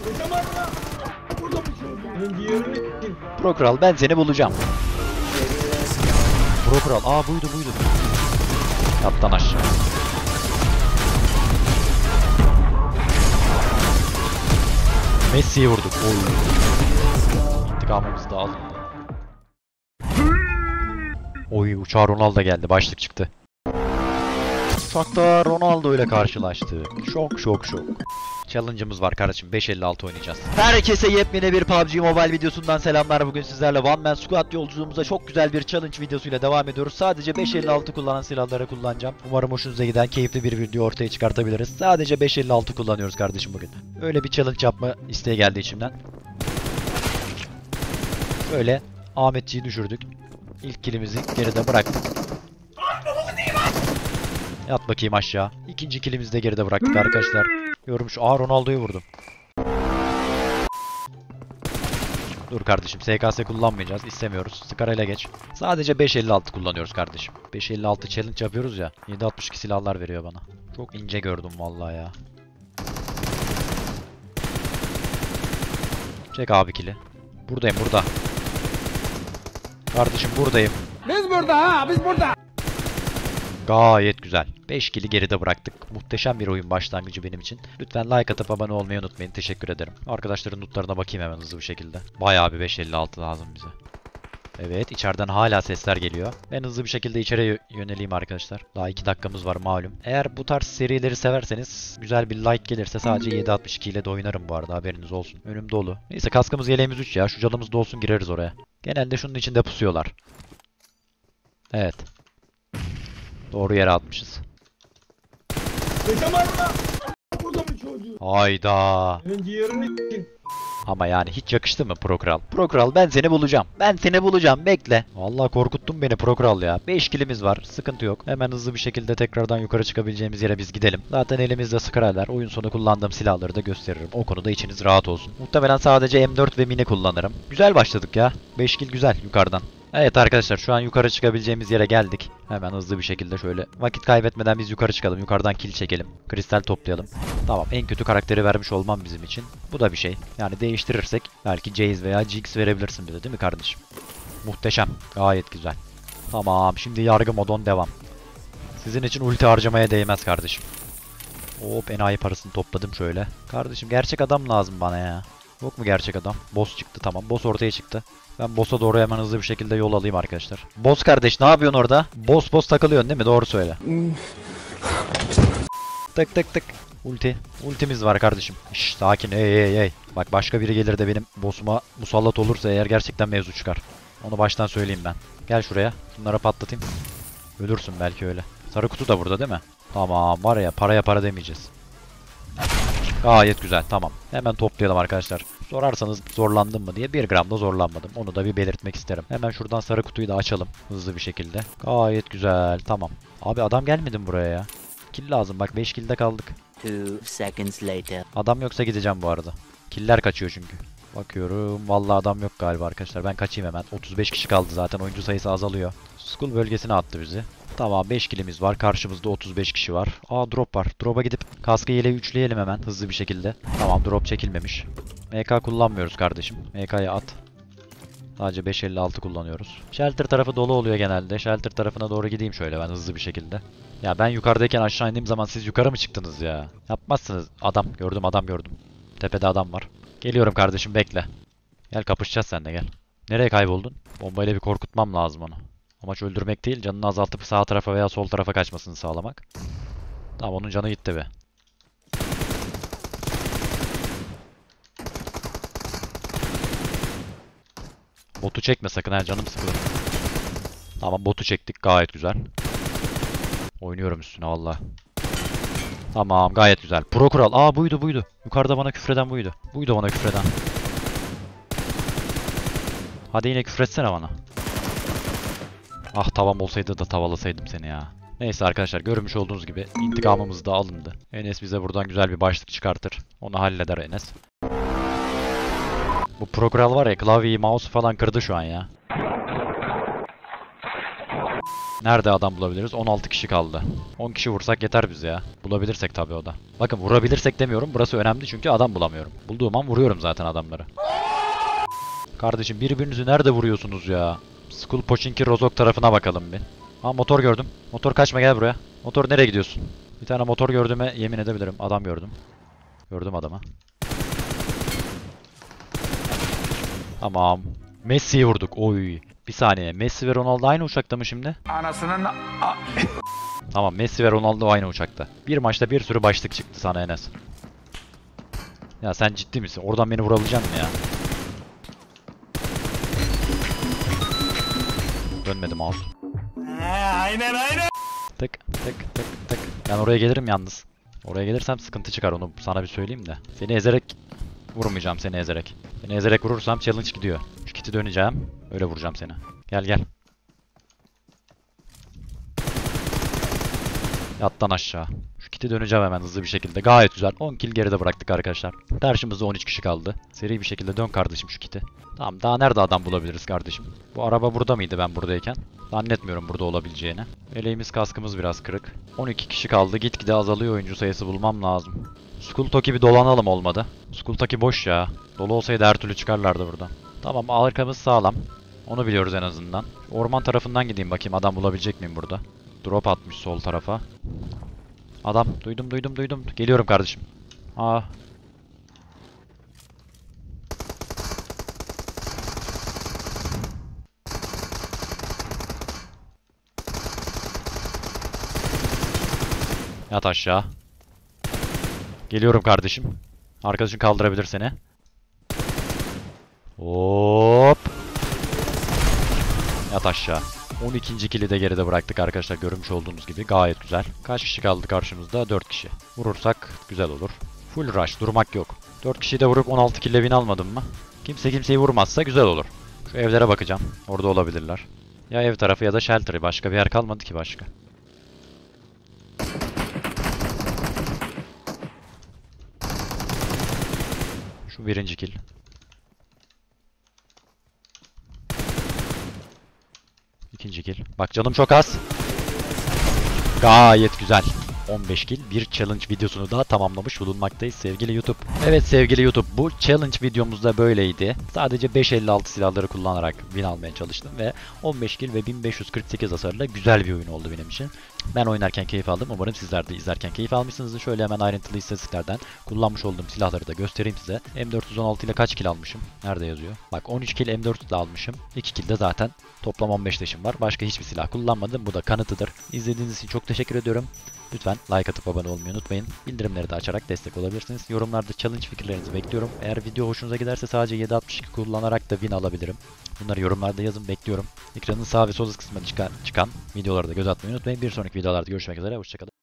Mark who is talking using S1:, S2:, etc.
S1: Pro Kral ben seni bulacağım. Pro Kral buydu. Yattan aşağı. Messi'yi vurduk. Oy. İntikamımız da alındı. Oy uçağa Ronaldo geldi. Başlık çıktı. Uçakta Ronaldo ile karşılaştı. Şok. Challenge'ımız var kardeşim. 5.56 oynayacağız. Herkese yepyeni bir PUBG Mobile videosundan selamlar. Bugün sizlerle One Man Squad yolculuğumuza çok güzel bir challenge videosuyla devam ediyoruz. Sadece 5.56 kullanan silahları kullanacağım. Umarım hoşunuza giden keyifli bir video ortaya çıkartabiliriz. Sadece 5.56 kullanıyoruz kardeşim bugün. Öyle bir challenge yapma isteği geldi içimden. Böyle Ahmetçi'yi düşürdük. İlk killimizi geride bıraktık. Yat bakayım aşağı. İkinci killimizi de geride bıraktık arkadaşlar. Yormuş. Ronaldo'yu vurdum. Dur kardeşim. SKS kullanmayacağız. İstemiyoruz. Skarayla geç. Sadece 5.56 kullanıyoruz kardeşim. 5.56 challenge yapıyoruz ya. 7.62 silahlar veriyor bana. Çok ince gördüm vallahi ya. Çek abi kili. Buradayım burada. Kardeşim buradayım.
S2: Biz burada.
S1: Gayet güzel. 5 kili geride bıraktık. Muhteşem bir oyun başlangıcı benim için. Lütfen like atıp abone olmayı unutmayın. Teşekkür ederim. Arkadaşların lootlarına bakayım hemen hızlı bir şekilde. Bayağı bir 5.56 lazım bize. Evet, içeriden hala sesler geliyor. Ben hızlı bir şekilde içeri yöneleyim arkadaşlar. Daha 2 dakikamız var malum. Eğer bu tarz serileri severseniz güzel bir like gelirse sadece 7.62 ile de oynarım bu arada, haberiniz olsun. Önüm dolu. Neyse, kaskımız yeleğimiz 3 ya. Şu canımız dolsun, gireriz oraya. Genelde şunun içinde pusuyorlar. Evet. Doğru yere atmışız. Hayda. Ama yani hiç yakıştı mı Pro Kral? Pro Kral ben seni bulacağım. Bekle. Vallahi korkuttun beni Pro Kral ya. 5 kilimiz var. Sıkıntı yok. Hemen hızlı bir şekilde tekrardan yukarı çıkabileceğimiz yere biz gidelim. Zaten elimizde skraylar. Oyun sonu kullandığım silahları da gösteririm. O konuda içiniz rahat olsun. Muhtemelen sadece M4 ve mini kullanırım. Güzel başladık ya. 5 kill güzel yukarıdan. Evet arkadaşlar, şu an yukarı çıkabileceğimiz yere geldik. Hemen hızlı bir şekilde şöyle vakit kaybetmeden biz yukarı çıkalım. Yukarıdan kill çekelim. Kristal toplayalım. Tamam, en kötü karakteri vermiş olmam bizim için. Bu da bir şey. Yani değiştirirsek belki Jayce veya Jinx verebilirsin bize, değil mi kardeşim? Muhteşem. Gayet güzel. Tamam, şimdi yargı modon devam. Sizin için ulti harcamaya değmez kardeşim. Hop, enayi parasını topladım şöyle. Kardeşim gerçek adam lazım bana ya. Yok mu gerçek adam? Boss çıktı, tamam. Boss ortaya çıktı. Ben boss'a doğru hemen hızlı bir şekilde yol alayım arkadaşlar. Boss kardeş, ne yapıyorsun orada? Boss takılıyorsun değil mi? Doğru söyle. Tık. Ultimiz var kardeşim. Şşş, sakin. Ey. Bak, başka biri gelir de benim boss'uma musallat olursa eğer gerçekten mevzu çıkar. Onu baştan söyleyeyim ben. Gel şuraya. Bunları patlatayım. Ölürsün belki öyle. Sarı kutu da burada değil mi? Tamam, var ya, paraya para demeyeceğiz. Gayet güzel, tamam. Hemen toplayalım arkadaşlar. Sorarsanız zorlandım mı diye, 1 gram da zorlanmadım. Onu da bir belirtmek isterim. Hemen şuradan sarı kutuyu da açalım hızlı bir şekilde. Gayet güzel, tamam. Abi adam gelmedi mi buraya ya? Kill lazım, bak 5 kill'de kaldık.
S3: 2 seconds later.
S1: Adam yoksa gideceğim bu arada. Killer kaçıyor çünkü. Bakıyorum, vallahi adam yok galiba arkadaşlar. Ben kaçayım hemen. 35 kişi kaldı zaten, oyuncu sayısı azalıyor. Skull bölgesine attı bizi. Tamam, 5 killimiz var. Karşımızda 35 kişi var. Drop var. Drop'a gidip kaskı yeleği üçleyelim hemen hızlı bir şekilde. Tamam, drop çekilmemiş. MK kullanmıyoruz kardeşim. MK'ya at. Sadece 5.56 kullanıyoruz. Shelter tarafı dolu oluyor genelde. Shelter tarafına doğru gideyim şöyle ben hızlı bir şekilde. Ya ben yukarıdayken aşağı indiğim zaman siz yukarı mı çıktınız ya? Yapmazsınız. Adam gördüm. Tepede adam var. Geliyorum kardeşim, bekle. Gel, kapışacağız seninle, gel. Nereye kayboldun? Bombayla bir korkutmam lazım onu. Amaç öldürmek değil, canını azaltıp sağ tarafa veya sol tarafa kaçmasını sağlamak. Tamam, onun canı gitti be. Botu çekme sakın ha, canım sıkılır. Tamam, botu çektik, gayet güzel. Oynuyorum üstüne valla. Tamam, gayet güzel. Pro Kral, buydu. Yukarıda bana küfreden buydu. Buydu bana küfreden. Hadi yine küfretsene bana. Ah, tavam olsaydı da tavalasaydım seni ya. Neyse arkadaşlar, görmüş olduğunuz gibi intikamımız da alındı. Enes bize buradan güzel bir başlık çıkartır. Onu halleder Enes. Bu Pro Kral var ya, klavyeyi, mouse falan kırdı şu an ya. Nerede adam bulabiliriz? 16 kişi kaldı. 10 kişi vursak yeter bize ya. Bulabilirsek tabii o da. Bakın vurabilirsek demiyorum. Burası önemli çünkü adam bulamıyorum. Bulduğum an vuruyorum zaten adamları. Kardeşim birbirinizi nerede vuruyorsunuz ya? Skull Pochinki Rozok tarafına bakalım bir. Ha motor gördüm. Motor kaçma gel buraya. Motor nereye gidiyorsun? Bir tane motor gördüğüme yemin edebilirim. Adam gördüm. Gördüm adamı. Tamam. Messi'yi vurduk. Oy. Bir saniye. Messi ve Ronaldo aynı uçakta mı şimdi?
S2: Anasının...
S1: Tamam. Messi ve Ronaldo aynı uçakta. Bir maçta bir sürü başlık çıktı sana Enes. Ya sen ciddi misin? Oradan beni vurabilecek misin ya? Dönmedi mouse.
S2: Aynen.
S1: Tık tık tık tık. Ben oraya gelirim yalnız. Oraya gelirsem sıkıntı çıkar, onu sana bir söyleyeyim de. Seni ezerek vurmayacağım, seni ezerek. Seni ezerek vurursam challenge gidiyor. Şu kiti döneceğim. Öyle vuracağım seni. Gel gel. Yattan aşağı. Şu kiti döneceğim hemen hızlı bir şekilde. Gayet güzel. 10 kill geride bıraktık arkadaşlar. Karşımızda 13 kişi kaldı. Seri bir şekilde dön kardeşim şu kiti. Tamam, daha nerede adam bulabiliriz kardeşim? Bu araba burada mıydı ben buradayken? Zannetmiyorum burada olabileceğini. Eleğimiz kaskımız biraz kırık. 12 kişi kaldı. Gitgide azalıyor oyuncu sayısı, bulmam lazım. Skulltoki bir dolanalım, olmadı. Skulltoki boş ya. Dolu olsaydı her türlü çıkarlardı buradan. Tamam, arkamız sağlam. Onu biliyoruz en azından. Orman tarafından gideyim bakayım adam bulabilecek miyim burada. Drop atmış sol tarafa. Adam duydum. Geliyorum kardeşim. Aa. Yat aşağı. Geliyorum kardeşim. Arkadaşın kaldırabilir seni. Hop. Yat aşağı. 12. kill'i de geride bıraktık arkadaşlar, görmüş olduğunuz gibi. Gayet güzel. Kaç kişi kaldı karşımızda? 4 kişi. Vurursak güzel olur. Full rush, durmak yok. 4 kişiyi de vurup 16 kill'le win almadım mı? Kimse kimseyi vurmazsa güzel olur. Şu evlere bakacağım. Orada olabilirler. Ya ev tarafı ya da shelter'ı. Başka bir yer kalmadı ki başka. Şu birinci kill. İkinci kill. Bak canım çok az. Gayet güzel. 15 kill, bir challenge videosunu daha tamamlamış bulunmaktayız sevgili YouTube. Evet sevgili YouTube, bu challenge videomuzda böyleydi. Sadece 5.56 silahları kullanarak win almaya çalıştım ve 15 kill ve 1548 hasarla güzel bir oyun oldu benim için. Ben oynarken keyif aldım. Umarım sizler de izlerken keyif almışsınızdır. Şöyle hemen ayrıntılı istatistiklerden kullanmış olduğum silahları da göstereyim size. M416 ile kaç kill almışım? Nerede yazıyor? Bak 13 kill M4 ile almışım. 2 kill de zaten toplam 15 leşim var. Başka hiçbir silah kullanmadım. Bu da kanıtıdır. İzlediğiniz için çok teşekkür ediyorum. Lütfen like atıp abone olmayı unutmayın. Bildirimleri de açarak destek olabilirsiniz. Yorumlarda challenge fikirlerinizi bekliyorum. Eğer video hoşunuza giderse sadece 7.62 kullanarak da win alabilirim. Bunları yorumlarda yazın, bekliyorum. Ekranın sağ ve sol kısmına çıkan videolara da göz atmayı unutmayın. Bir sonraki videolarda görüşmek üzere. Hoşçakalın.